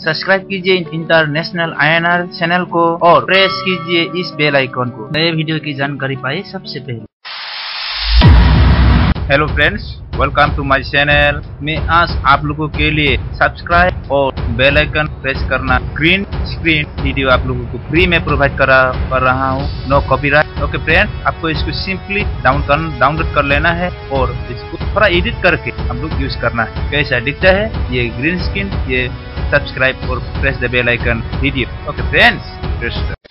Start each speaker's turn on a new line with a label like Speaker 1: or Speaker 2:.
Speaker 1: Subscribe कीजिए international INR channel को और प्रेस कीजिए इस बेल आइकॉन को नए वीडियो की जानकारी पाए सबसे पहले। Hello friends, welcome to my channel. मैं आज आप लोगों के लिए सब्सक्राइब और बेल आइकन प्रेस करना ग्रीन स्क्रीन वीडियो आप लोगों को फ्री में प्रोवाइड कर रहा हूँ, नो कॉपीराइट। ओके फ्रेंड, आपको इसको सिंपली डाउनलोड कर लेना है और इसको थोड़ा एडिट करके हम लोग यूज करना है। कैसा दिखता है ये ग्रीन स्क्रीन, ये सब्सक्राइब और press the bell icon video. Okay friends,